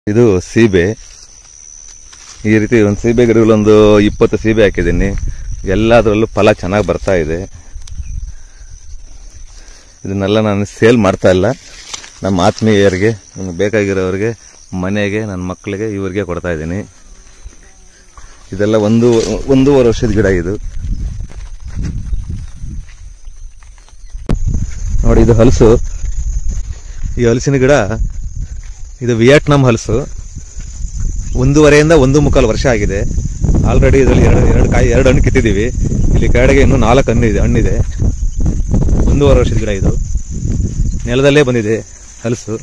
ಇದು ಸೀಬೆ. ಈ ರೀತಿ ಒಂದು ಸೀಬೆ ಗಿಡಗಳೊಂದು 20 ಸೀಬೆ ಹಾಕಿದ್ದೀನಿ. ಎಲ್ಲದರಲ್ಲೂ ಫಲ ಚೆನ್ನಾಗಿ ಬರ್ತಾ ಇದೆ. ಇದನ್ನೆಲ್ಲ ನಾನು ಸೇಲ್ ಮಾಡ್ತಾ ಇಲ್ಲ, ನಮ್ಮ ಆತ್ಮೀಯರಿಗೆ, ನನಗೆ ಬೇಕಾಗಿರೋರಿಗೆ, ಮನೆಗೆ, ನನ್ನ ಮಕ್ಕಳಿಗೆ, ಇವರಿಗೆ ಕೊಡ್ತಾ ಇದ್ದೀನಿ. ಇದೆಲ್ಲ ಒಂದೂವರೆ ವರ್ಷದ ಗಿಡ ಇದು. ನೋಡಿ, ಇದು ಹಲಸು. ಈ ಹಲಸಿನ ಗಿಡ ಇದು ವಿಯೆಟ್ನಾಂ ಹಲಸು. 1.5 1 1/4 ವರ್ಷ ಆಗಿದೆ. ಆಲ್ರೆಡಿ ಇದರಲ್ಲಿ ಎರಡು ಹಣ್ಣು ಕಿತ್ತಿದ್ದೀವಿ. ಇಲ್ಲಿ ಕೆಳಗೆ ಇನ್ನೂ 4 ಹಣ್ಣಿದೆ. 1.5 ವರ್ಷದ ಗಿಡ ಇದು. ನೆಲದಲ್ಲೇ ಬಂದಿದೆ ಹಲಸು.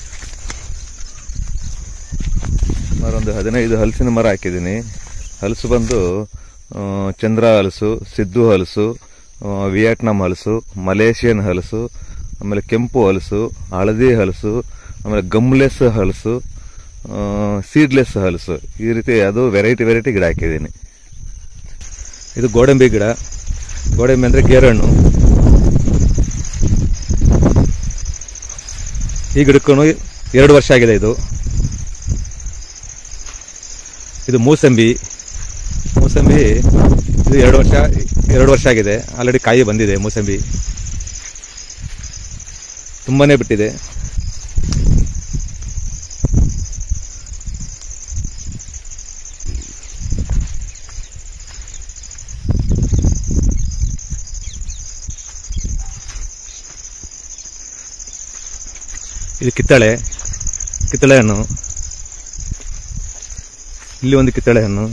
ಸುಮಾರು ಒಂದು 15 ಹಲಸಿನ ಮರ ಹಾಕಿದ್ದೀನಿ. ಹಲಸು ಬಂದು ಚಂದ್ರ ಹಲಸು, ಸಿದ್ದು ಹಲಸು, ವಿಯೆಟ್ನಾಂ ಹಲಸು, ಮಲೇಷಿಯನ್ ಹಲಸು, ಆಮೇಲೆ ಕೆಂಪು ಹಲಸು, ಹಳದಿ ಹಲಸು, ಆಮೇಲೆ ಗಮ್ಲೆಸ್ ಹಲಸು, ಸೀಡ್ಲೆಸ್ ಹಲಸು. ಈ ರೀತಿ ಅದು ವೆರೈಟಿ ಗಿಡ ಹಾಕಿದ್ದೀನಿ. ಇದು ಗೋಡಂಬಿ ಗಿಡ. ಗೋಡಂಬಿ ಅಂದರೆ ಗೇರಹಣ್ಣು. ಈ ಗಿಡಕ್ಕೂ 2 ವರ್ಷ ಆಗಿದೆ. ಇದು ಮೂಸಂಬಿ. ಇದು 2 ವರ್ಷ ಆಗಿದೆ. ಆಲ್ರೆಡಿ ಕಾಯಿ ಬಂದಿದೆ. ಮೂಸಂಬಿ ತುಂಬಾನೇ ಬಿಟ್ಟಿದೆ. ಇದು ಕಿತ್ತಳೆ ಹಣ್ಣು. ಇಲ್ಲಿ ಒಂದು ಕಿತ್ತಳೆ ಹಣ್ಣು.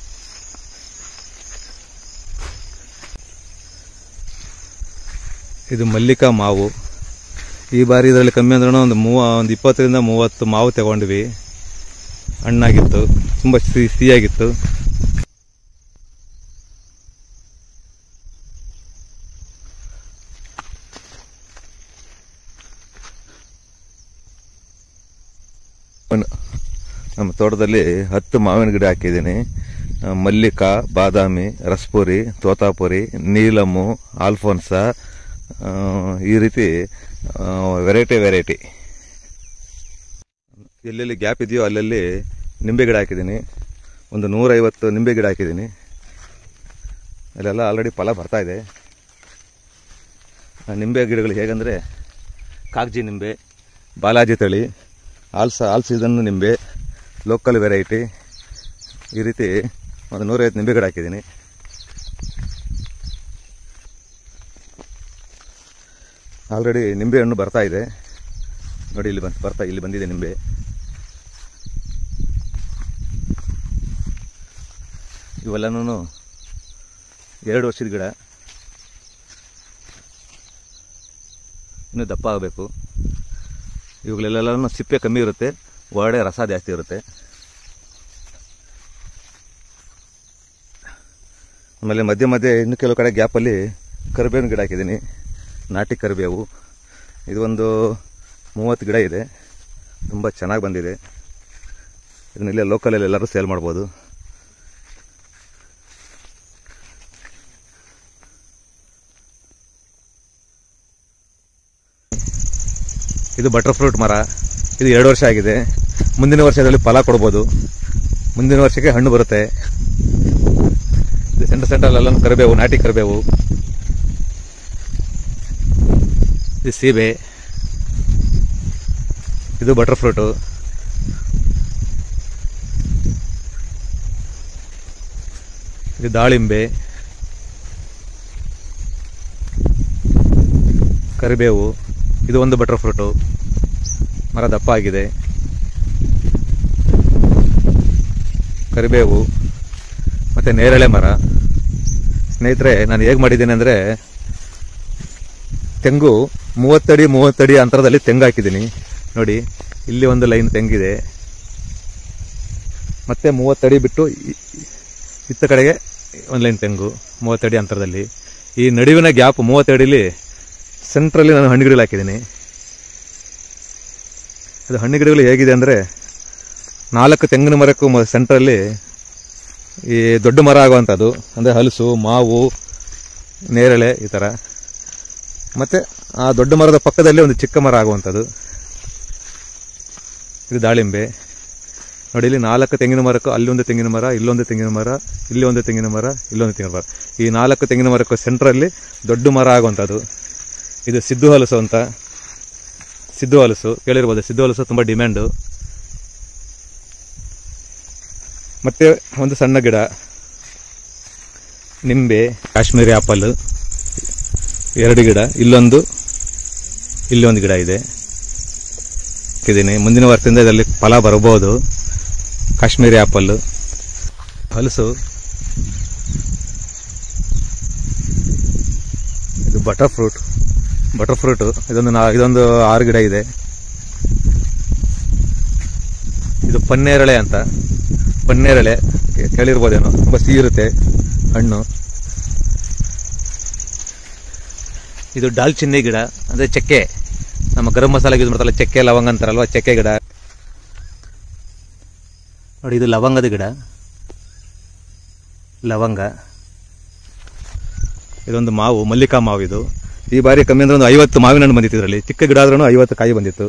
ಇದು ಮಲ್ಲಿಕಾ ಮಾವು. ಈ ಬಾರಿ ಇದರಲ್ಲಿ ಕಮ್ಮಿ ಅಂದ್ರೆ ಒಂದು 20ರಿಂದ 30 ಮಾವು ತಗೊಂಡ್ವಿ. ಹಣ್ಣಾಗಿತ್ತು, ತುಂಬ ಸಿಹಿಯಾಗಿತ್ತು. ನಮ್ಮ ತೋಟದಲ್ಲಿ 10 ಮಾವಿನ ಗಿಡ ಹಾಕಿದ್ದೀನಿ. ಮಲ್ಲಿಕಾ, ಬಾದಾಮಿ, ರಸ್ಪುರಿ, ತೋತಾಪುರಿ, ನೀಲಮ್ಮು, ಆಲ್ಫೋನ್ಸಾ, ಈ ರೀತಿ ವೆರೈಟಿ. ಎಲ್ಲೆಲ್ಲಿ ಗ್ಯಾಪ್ ಇದೆಯೋ ಅಲ್ಲಲ್ಲಿ ನಿಂಬೆ ಗಿಡ ಹಾಕಿದ್ದೀನಿ. ಒಂದು 150 ನಿಂಬೆ ಗಿಡ ಹಾಕಿದ್ದೀನಿ. ಅಲ್ಲೆಲ್ಲ ಆಲ್ರೆಡಿ ಫಲ ಬರ್ತಾ ಇದೆ. ನಿಂಬೆ ಗಿಡಗಳು ಹೇಗೆಂದರೆ ಕಾಗಜಿ ನಿಂಬೆ, ಬಾಲಾಜಿ ತಳಿ, ಆಲ್ ಸೀಸನ್ ನಿಂಬೆ, ಲೋಕಲ್ ವೆರೈಟಿ. ಈ ರೀತಿ ಒಂದು 150 ನಿಂಬೆ ಗಿಡ ಹಾಕಿದ್ದೀನಿ. ಆಲ್ರೆಡಿ ನಿಂಬೆ ಹಣ್ಣು ಬರ್ತಾ ಇದೆ. ನೋಡಿ, ಇಲ್ಲಿ ಬಂದಿದೆ ನಿಂಬೆ. ಇವೆಲ್ಲನೂ 2 ವರ್ಷದ ಗಿಡ. ಇನ್ನೂ ದಪ್ಪ ಆಗಬೇಕು. ಇವುಗಳೆಲ್ಲನೂ ಸಿಪ್ಪೆ ಕಮ್ಮಿ ಇರುತ್ತೆ, ಒಳ್ಳೆ ರಸ ಜಾಸ್ತಿ ಇರುತ್ತೆ. ಆಮೇಲೆ ಮಧ್ಯೆ ಇನ್ನು ಕೆಲವು ಕಡೆ ಗ್ಯಾಪಲ್ಲಿ ಕರಿಬೇವಿನ ಗಿಡ ಹಾಕಿದ್ದೀನಿ. ನಾಟಿ ಕರಿಬೇವು. ಇದು ಒಂದು 30 ಗಿಡ ಇದೆ. ತುಂಬ ಚೆನ್ನಾಗಿ ಬಂದಿದೆ. ಇದನ್ನೆಲ್ಲ ಲೋಕಲಲ್ಲಿ ಎಲ್ಲರೂ ಸೇಲ್ ಮಾಡ್ಬೋದು. ಇದು ಬಟರ್ ಫ್ರೂಟ್ ಮರ. ಇದು 2 ವರ್ಷ ಆಗಿದೆ. ಮುಂದಿನ ವರ್ಷದಲ್ಲಿ ಫಲ ಕೊಡ್ಬೋದು. ಮುಂದಿನ ವರ್ಷಕ್ಕೆ ಹಣ್ಣು ಬರುತ್ತೆ. ಇದು ಸೆಂಟ್ರಲ್ಲೆಲ್ಲ ಕರಿಬೇವು, ನಾಟಿ ಕರಿಬೇವು. ಇದು ಸೀಬೆ. ಇದು ಬಟರ್ ಫ್ರೂಟು. ಇದು ದಾಳಿಂಬೆ, ಕರಿಬೇವು. ಇದು ಒಂದು ಬಟರ್ ಫ್ರೂಟು. ಮರ ದಪ್ಪ ಆಗಿದೆ. ಕರಿಬೇವು ಮತ್ತು ನೇರಳೆ ಮರ. ಸ್ನೇಹಿತರೆ, ನಾನು ಹೇಗೆ ಮಾಡಿದ್ದೀನಿ ಅಂದರೆ, ತೆಂಗು 30 ಅಡಿ ಅಂತರದಲ್ಲಿ ತೆಂಗು ಹಾಕಿದ್ದೀನಿ. ನೋಡಿ, ಇಲ್ಲಿ ಒಂದು ಲೈನ್ ತೆಂಗಿದೆ. ಮತ್ತೆ 30 ಅಡಿ ಬಿಟ್ಟು ಇತ್ತ ಕಡೆಗೆ ಒಂದು ಲೈನ್ ತೆಂಗು. 30 ಅಡಿ ಅಂತರದಲ್ಲಿ. ಈ ನಡುವಿನ ಗ್ಯಾಪ್ 30 ಅಡಿಲಿ ಸೆಂಟ್ರಲ್ಲಿ ನಾನು ಹಣ್ಣು ಗಿಡಗಳು ಹಾಕಿದ್ದೀನಿ. ಅದು ಹಣ್ಣು ಗಿಡಗಳು ಹೇಗಿದೆ ಅಂದರೆ, 4 ತೆಂಗಿನ ಮರಕ್ಕೂ ಸೆಂಟ್ರಲ್ಲಿ ಈ ದೊಡ್ಡ ಮರ ಆಗುವಂಥದ್ದು, ಅಂದರೆ ಹಲಸು, ಮಾವು, ನೇರಳೆ ಈ ಥರ. ಮತ್ತು ಆ ದೊಡ್ಡ ಮರದ ಪಕ್ಕದಲ್ಲಿ ಒಂದು ಚಿಕ್ಕ ಮರ ಆಗುವಂಥದ್ದು. ಇದು ದಾಳಿಂಬೆ. ನೋಡಿ ಇಲ್ಲಿ 4 ತೆಂಗಿನ ಮರಕ್ಕೂ ಅಲ್ಲೊಂದು ತೆಂಗಿನ ಮರ, ಇಲ್ಲೊಂದು ತೆಂಗಿನ ಮರ, ಇಲ್ಲಿ ಒಂದು ತೆಂಗಿನ ಮರ, ಇಲ್ಲೊಂದು ತೆಂಗಿನ ಮರ. ಈ 4 ತೆಂಗಿನ ಮರಕ್ಕೂ ಸೆಂಟ್ರಲ್ಲಿ ದೊಡ್ಡ ಮರ ಆಗುವಂಥದ್ದು. ಇದು ಸಿದ್ದು ಹಲಸು ಅಂತ. ಸಿದ್ದು ಹಲಸು ಕೇಳಿರ್ಬೋದು, ಸಿದ್ದು ಹಲಸು ತುಂಬ ಡಿಮ್ಯಾಂಡು. ಮತ್ತೆ ಒಂದು ಸಣ್ಣ ಗಿಡ ನಿಂಬೆ, ಕಾಶ್ಮೀರಿ ಆಪಲ್ 2 ಗಿಡ, ಇಲ್ಲೊಂದು ಗಿಡ ಇದೆ. ಮುಂದಿನ ವರ್ಷದಿಂದ ಇದರಲ್ಲಿ ಫಲ ಬರಬಹುದು. ಕಾಶ್ಮೀರಿ ಆಪಲ್, ಹಲಸು, ಇದು ಬಟರ್ ಫ್ರೂಟ್ ಇದೊಂದು 6 ಗಿಡ ಇದೆ. ಇದು ಪನ್ನೇರಳೆ ಅಂತ. ಪನ್ನೇರಳೆ ಕೇಳಿರ್ಬೋದೇನೋ, ತುಂಬ ಸಿಹಿ ಇರುತ್ತೆ ಹಣ್ಣು. ಇದು ದಾಲ್ಚಿನ್ನಿ ಗಿಡ, ಅಂದರೆ ಚಕ್ಕೆ, ನಮ್ಮ ಗರಂ ಮಸಾಲೆಗೆ ಯೂಸ್ ಮಾಡ್ತಾರಲ್ಲ, ಚಕ್ಕೆ ಲವಂಗ ಅಂತಾರಲ್ವ, ಚಕ್ಕೆ ಗಿಡ. ನೋಡಿ ಇದು ಲವಂಗದ ಗಿಡ, ಲವಂಗ. ಇದೊಂದು ಮಾವು, ಮಲ್ಲಿಕಾ ಮಾವು. ಇದು ಈ ಬಾರಿ ಕಮ್ಮಿ ಅಂದ್ರೆ ಒಂದು 50 ಮಾವಿನ ಹಣ್ಣು ಬಂದಿತ್ತು ಇದರಲ್ಲಿ. ಚಿಕ್ಕ ಗಿಡ ಆದ್ರೂ 50 ಕಾಯಿ ಬಂದಿತ್ತು.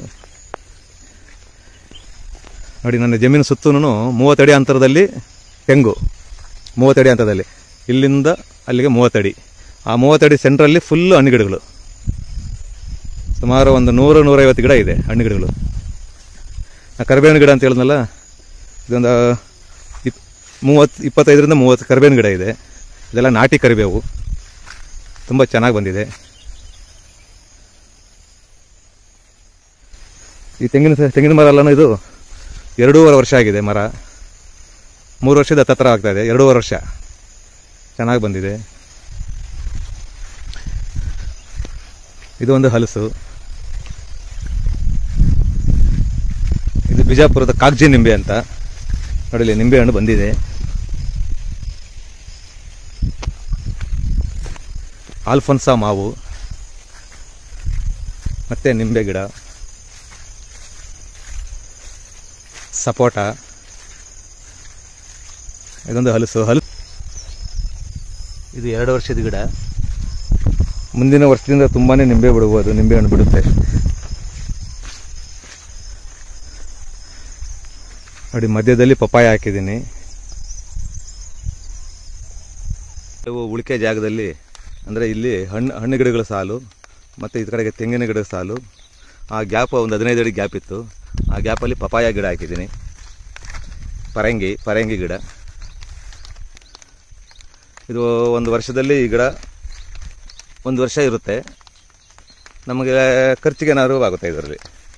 ನೋಡಿ ನನ್ನ ಜಮೀನು ಸುತ್ತೂನು 30 ಅಡಿ ಅಂತರದಲ್ಲಿ ತೆಂಗು, 30 ಅಡಿ ಅಂತರದಲ್ಲಿ, ಇಲ್ಲಿಂದ ಅಲ್ಲಿಗೆ 30 ಅಡಿ. ಆ 30 ಅಡಿ ಸೆಂಟ್ರಲ್ಲಿ ಫುಲ್ಲು ಹಣ್ಣು ಗಿಡಗಳು. ಸುಮಾರು ಒಂದು 100-150 ಗಿಡ ಇದೆ ಹಣ್ಣು ಗಿಡಗಳು. ಕರಿಬೇವಿನ ಗಿಡ ಅಂತ ಹೇಳಿದ್ನಲ್ಲ, ಇದೊಂದು 25-30 ಕರಿಬೇವಿನ ಗಿಡ ಇದೆ. ಇದೆಲ್ಲ ನಾಟಿ ಕರಿಬೇವು, ತುಂಬ ಚೆನ್ನಾಗಿ ಬಂದಿದೆ. ಈ ತೆಂಗಿನ ಮರ ಎಲ್ಲನೂ ಇದು 2.5 ವರ್ಷ ಆಗಿದೆ ಮರ. 3 ವರ್ಷದ ಹತ್ತಿರ ಆಗ್ತಾ ಇದೆ. 2.5 ವರ್ಷ ಚೆನ್ನಾಗಿ ಬಂದಿದೆ. ಇದು ಒಂದು ಹಲಸು. ಇದು ಬಿಜಾಪುರದ ಕಾಗ್ಜಿ ನಿಂಬೆ ಅಂತ. ನೋಡಿಲಿ ನಿಂಬೆ ಹಣ್ಣು ಬಂದಿದೆ. ಆಲ್ಫೋನ್ಸಾ ಮಾವು, ಮತ್ತೆ ನಿಂಬೆ ಗಿಡ, ಸಪೋಟ. ಇದೊಂದು ಹಲಸು. ಇದು 2 ವರ್ಷದ ಗಿಡ. ಮುಂದಿನ ವರ್ಷದಿಂದ ತುಂಬಾನೇ ನಿಂಬೆ ಬಿಡಬಹುದು, ನಿಂಬೆ ಹಣ್ಣು ಬಿಡುತ್ತೆ. ನೋಡಿ ಮಧ್ಯದಲ್ಲಿ ಪಪ್ಪಾಯ ಹಾಕಿದ್ದೀನಿ. ಉಳಿಕೆ ಜಾಗದಲ್ಲಿ ಅಂದರೆ ಇಲ್ಲಿ ಹಣ್ಣು ಗಿಡಗಳ ಸಾಲು ಮತ್ತು ಈ ಕಡೆಗೆ ತೆಂಗಿನ ಗಿಡದ ಸಾಲು. ಆ ಗ್ಯಾಪ್ ಒಂದು 15 ಅಡಿ ಗ್ಯಾಪ್ ಇತ್ತು. ಆ ಗ್ಯಾಪಲ್ಲಿ ಪಪಾಯ ಗಿಡ ಹಾಕಿದ್ದೀನಿ. ಪರಂಗಿ ಗಿಡ. ಇದು ಒಂದು ವರ್ಷದಲ್ಲಿ ಈ ಗಿಡ 1 ವರ್ಷ ಇರುತ್ತೆ. ನಮಗೆ ಖರ್ಚಿಗೆ ಏನಾದ್ರು ಆಗುತ್ತೆ ಇದರಲ್ಲಿ.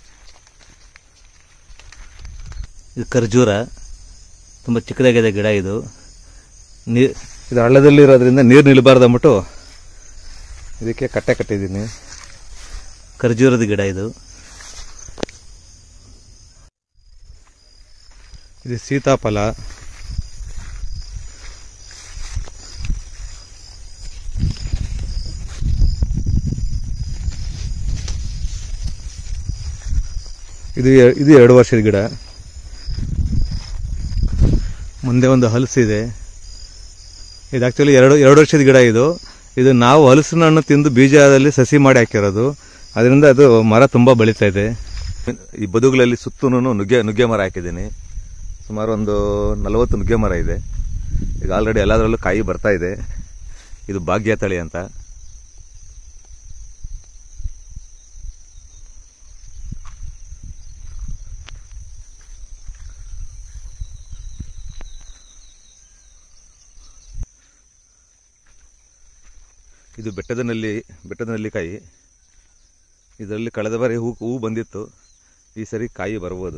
ಇದು ಖರ್ಜೂರ, ತುಂಬ ಚಿಕ್ಕದಾಗಿದೆ ಗಿಡ. ಇದು ಹಳ್ಳದಲ್ಲಿ ಇರೋದ್ರಿಂದ ನೀರು ನಿಲ್ಬಾರ್ದು ಅಂದ್ಬಿಟ್ಟು ಇದಕ್ಕೆ ಕಟ್ಟೆ ಕಟ್ಟಿದ್ದೀನಿ. ಖರ್ಜೂರದ ಗಿಡ ಇದು. ಇದು ಸೀತಾಫಲ. ಇದು 2 ವರ್ಷದ ಗಿಡ. ಮುಂದೆ ಒಂದು ಹಲಸಿದೆ. ಇದು ಆಕ್ಚುಲಿ 2 ವರ್ಷದ ಗಿಡ. ಇದು ನಾವು ಹಲಸಿನ ಹಣ್ಣು ತಿಂದು ಬೀಜದಲ್ಲಿ ಸಸಿ ಮಾಡಿ ಹಾಕಿರೋದು. ಅದರಿಂದ ಅದು ಮರ ತುಂಬ ಬೆಳೀತಾ ಇದೆ. ಈ ಬದುಗಳಲ್ಲಿ ಸುತ್ತೂನು ನುಗ್ಗೆ ಮರ ಹಾಕಿದ್ದೀನಿ. ಸುಮಾರು ಒಂದು 40 ನುಗ್ಗೆ ಮರ ಇದೆ. ಈಗ ಆಲ್ರೆಡಿ ಎಲ್ಲದರಲ್ಲೂ ಕಾಯಿ ಬರ್ತಾ ಇದೆ. ಇದು ಭಾಗ್ಯ ತಳಿ ಅಂತ. ಇದು ಬೆಟ್ಟದ ನೆಲ್ಲಿಕಾಯಿ. ಇದರಲ್ಲಿ ಕಳೆದ ಬಾರಿ ಹೂ ಬಂದಿತ್ತು. ಈ ಸರಿ ಕಾಯಿ ಬರ್ಬೋದು.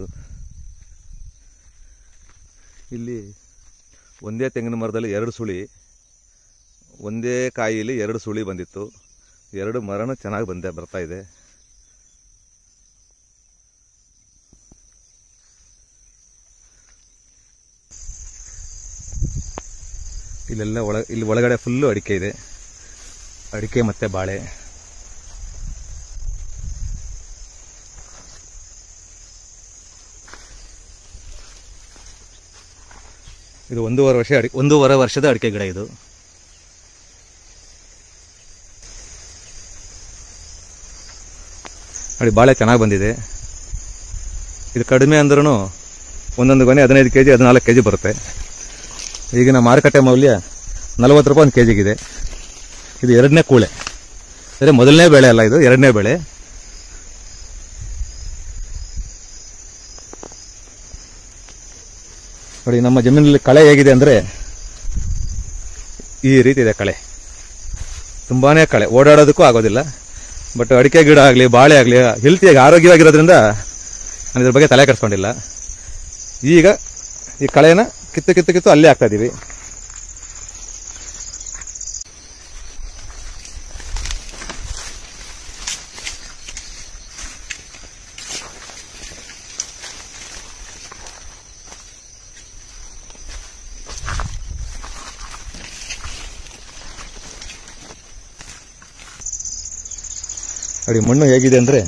ಇಲ್ಲಿ ಒಂದೇ ತೆಂಗಿನ ಮರದಲ್ಲಿ 2 ಸುಳಿ, ಒಂದೇ ಕಾಯಿಲಿ 2 ಸುಳಿ ಬಂದಿತ್ತು. 2 ಮರನೂ ಚೆನ್ನಾಗಿ ಬರ್ತಾ ಇದೆ. ಇಲ್ಲಿ ಒಳಗಡೆ ಫುಲ್ಲು ಅಡಿಕೆ ಇದೆ. ಅಡಿಕೆ ಮತ್ತೆ ಬಾಳೆ. ಇದು 1.5 ವರ್ಷದ ಅಡಿಕೆ ಗಿಡ. ಇದು ನೋಡಿ ಬಾಳೆ ಚೆನ್ನಾಗಿ ಬಂದಿದೆ. ಇದು ಕಡಿಮೆ ಅಂದ್ರೂ ಒಂದೊಂದು ಗೊನೆ 15 kg 14 kg ಬರುತ್ತೆ. ಈಗಿನ ಮಾರುಕಟ್ಟೆ ಮೌಲ್ಯ 40 ರೂಪಾಯಿ 1 kgಗಿದೆ. ಇದು ಎರಡನೇ ಕೂಳೆ, ಅಂದರೆ ಮೊದಲನೇ ಬೆಳೆ ಅಲ್ಲ, ಇದು ಎರಡನೇ ಬೆಳೆ. ನೋಡಿ ನಮ್ಮ ಜಮೀನಲ್ಲಿ ಕಳೆ ಹೇಗಿದೆ ಅಂದರೆ ಈ ರೀತಿ ಇದೆ ಕಳೆ, ತುಂಬಾನೇ ಕಳೆ, ಓಡಾಡೋದಕ್ಕೂ ಆಗೋದಿಲ್ಲ. ಬಟ್ ಅಡಿಕೆ ಗಿಡ ಆಗಲಿ ಬಾಳೆ ಆಗಲಿ ಹೆಲ್ತಿಯಾಗಿ ಆರೋಗ್ಯವಾಗಿರೋದ್ರಿಂದ ನಾನು ಇದ್ರ ಬಗ್ಗೆ ತಲೆ ಕೆಡಿಸ್ಕೊಂಡಿಲ್ಲ. ಈಗ ಈ ಕಳೆನ ಕಿತ್ತು ಅಲ್ಲೇ ಹಾಕ್ತಾ ಇದೀವಿ. ನೋಡಿ ಮಣ್ಣು ಹೇಗಿದೆ ಅಂದರೆ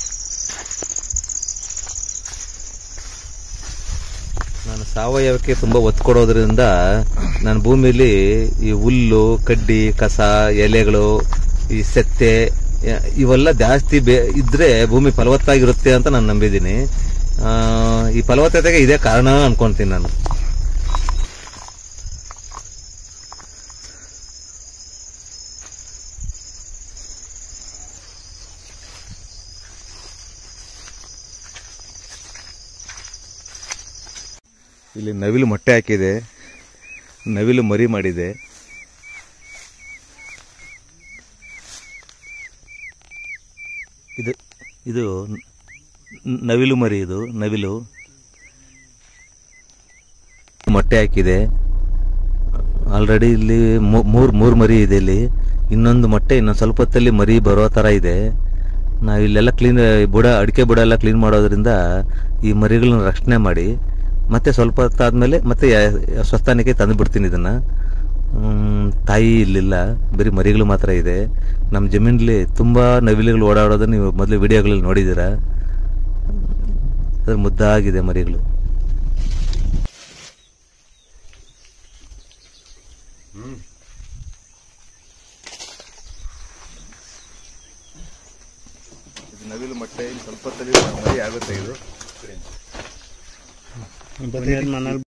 ನಾನು ಸಾವಯವಕ್ಕೆ ತುಂಬ ಒತ್ತು ಕೊಡೋದ್ರಿಂದ ನನ್ನ ಭೂಮಿಲಿ ಈ ಹುಲ್ಲು ಕಡ್ಡಿ ಕಸ ಎಲೆಗಳು ಈ ಸೆತ್ತೆ ಇವೆಲ್ಲ ಜಾಸ್ತಿ ಇದ್ರೆ ಭೂಮಿ ಫಲವತ್ತಾಗಿರುತ್ತೆ ಅಂತ ನಾನು ನಂಬಿದ್ದೀನಿ. ಈ ಫಲವತ್ತತೆಗೆ ಇದೇ ಕಾರಣ ಅನ್ಕೊಂತೀನಿ ನಾನು. ಇಲ್ಲಿ ನವಿಲು ಮೊಟ್ಟೆ ಹಾಕಿದೆ, ನವಿಲು ಮರಿ ಮಾಡಿದೆ. ಇದು ನವಿಲು ಮರಿ, ಇದು ನವಿಲು ಮೊಟ್ಟೆ ಹಾಕಿದೆ. ಆಲ್ರೆಡಿ ಇಲ್ಲಿ ಮೂರು ಮರಿ ಇದೆ. ಇಲ್ಲಿ ಇನ್ನೊಂದು ಮೊಟ್ಟೆ ಇನ್ನೊಂದು ಸ್ವಲ್ಪ ಹೊತ್ತಲ್ಲಿ ಮರಿ ಬರೋ ಥರ ಇದೆ. ನಾವು ಇಲ್ಲೆಲ್ಲ ಅಡಿಕೆ ಬುಡ ಎಲ್ಲ ಕ್ಲೀನ್ ಮಾಡೋದ್ರಿಂದ ಈ ಮರಿಗಳನ್ನ ರಕ್ಷಣೆ ಮಾಡಿ ಮತ್ತೆ ಸ್ವಲ್ಪ ಹೊತ್ತಾದ್ಮೇಲೆ ಮತ್ತೆ ಸ್ವಸ್ಥಾನಕ್ಕೆ ತಂದು ಬಿಡ್ತೀನಿ. ಇದನ್ನ ತಾಯಿ ಇಲ್ಲಿಲ್ಲ, ಬರೀ ಮರಿಗಳು ಮಾತ್ರ ಇದೆ. ನಮ್ಮ ಜಮೀನಲ್ಲಿ ತುಂಬಾ ನವಿಲುಗಳು ಓಡಾಡೋದನ್ನ ನೀವು ಮೊದಲು ವಿಡಿಯೋಗಳಲ್ಲಿ ನೋಡಿದ್ದೀರಾ. ಅದ್ರ ಮುದ್ದಾಗಿದೆ ಮರಿಗಳು. ನವಿಲು ಮೊಟ್ಟೆ ಸ್ವಲ್ಪ ಹೊತ್ತಲ್ಲಿ ಮರಿ ಆಗುತ್ತೆ. ಇದು